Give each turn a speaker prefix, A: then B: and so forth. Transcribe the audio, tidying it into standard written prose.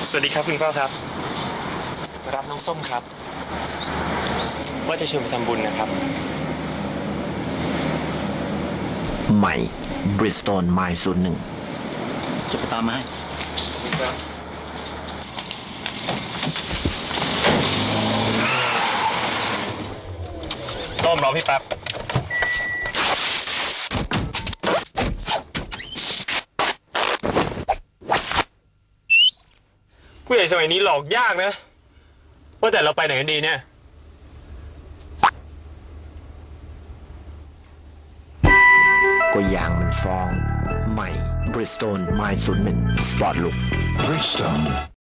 A: สวัสดีครับคุณพ่อครับรับน้องส้มครับว่าจะชวนไปทำบุญนะครับ
B: ใหม่บริสโตนไมล์01
C: จะไปตามมาให้
A: ส้มรอพี่แป๊บผู้ใหญ่สมัยนี้หลอกยากนะว่าแต่เราไปไหนกันดีเนี่ย
B: ก็ยางมันฟองใหม่บริสโตนไมล์01สปอร์ตลุค
D: Bridgestone